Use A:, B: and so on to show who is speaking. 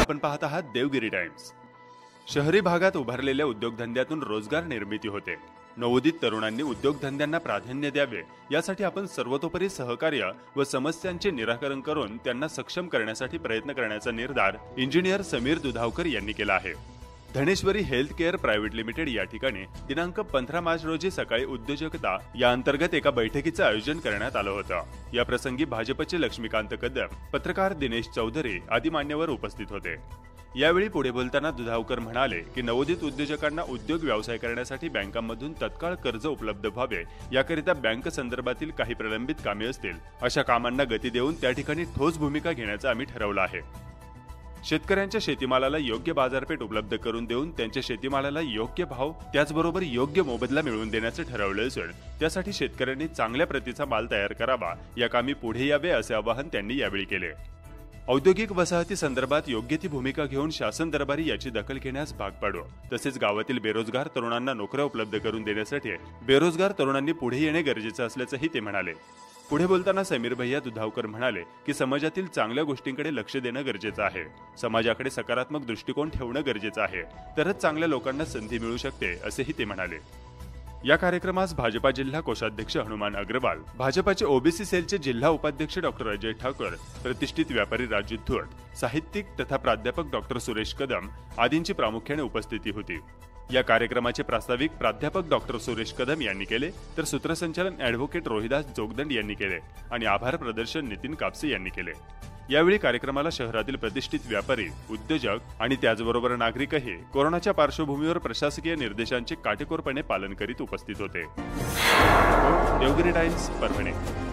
A: आपण पाहत आहात देवगिरी टाइम्स। शहरी भागात उभारलेल्या उद्योगधंद्यातून रोजगार निर्मिती होते। नवोदित तरुणांनी उद्योगधंद्यांना प्राधान्य द्यावे यासाठी आपण सर्वतोपरी सहकार्य व समस्यांचे निराकरण करून त्यांना सक्षम करण्यासाठी प्रयत्न करण्याचा निर्धार इंजिनियर समीर दुधावकर यांनी केला आहे। Dhaneshwari health care private limited या ठिकाणी दिनांक 15 मार्च रोजी सकाळी उद्योजकता या अंतर्गत एका बैठकीचे आयोजन करण्यात आलं होतं। या प्रसंगी भाजपचे लक्ष्मीकांत कदम, पत्रकार दिनेश चौधरी आदी मान्यवर उपस्थित होते। यावेळी पुढे बोलताना दुधावकर म्हणाले की नवोदित उद्योजकांना उद्योग व्यवसाय करण्यासाठी बँकांमधून तत्काळ कर्ज उपलब्ध व्हावे याकरिता बँक संदर्भातील काही प्रलंबित कामे असतील अशा कामांना गती देऊन त्या ठिकाणी ठोस भूमिका घेण्याचं आम्ही ठरवलं आहे। शेतकऱ्यांच्या शेतीमालाला योग्य बाजारपेठ उपलब्ध करून देऊन त्यांच्या शेतीमालाला योग्य भाव त्याचबरोबर योग्य मोबदला मिळवून देण्याचे ठरवले असून त्यासाठी शेतकऱ्यांनी चांगल्या प्रतीचा माल तयार करावा या कामी पुढे यावे असे आवाहन त्यांनी यावेळी केले। औद्योगिक वसाहती संदर्भात योग्य ती भूमिका घेऊन शासन दरबारी याची दखल घेण्यास भाग पाडू, तसेच गावातील बेरोजगार तरुणांना नोकऱ्या उपलब्ध करून देण्यासाठी बेरोजगार तरुणांनी पुढे येणे गरजेचे असल्याचंही ते म्हणाले। पुढे बोलताना समीर भैया दुधावकर म्हणाले की समाजातील चांगल्या गोष्टींकडे लक्ष देणं गरजेचं आहे। समाजाकडे सकारात्मक दृष्टिकोन ठेवणं गरजेचं आहे, तरच चांगल्या लोकांना संधी मिळू शकते असेही ते म्हणाले। या कार्यक्रमास भाजपा जिल्हा कोषाध्यक्ष हनुमान अग्रवाल, भाजपाचे ओबीसी सेलचे जिल्हा उपाध्यक्ष डॉक्टर अजय ठाकर, प्रतिष्ठित व्यापारी राजू थोट, साहित्यिक तथा प्राध्यापक डॉक्टर सुरेश कदम आदींची प्रामुख्याने उपस्थिती होती। या कार्यक्रमाचे प्रास्ताविक प्राध्यापक डॉक्टर सुरेश कदम यांनी केले, तर सूत्रसंचालन ॲडव्होकेट रोहिदास जोगदंड यांनी केले आणि आभार प्रदर्शन नितीन कापसे यांनी केले। यावेळी कार्यक्रमाला शहरातील प्रतिष्ठित व्यापारी, उद्योजक आणि त्याचबरोबर नागरिकही कोरोनाच्या पार्श्वभूमीवर प्रशासकीय निर्देशांचे काटेकोरपणे पालन करीत उपस्थित होते। देवगिरी टाइम्स, परभणी।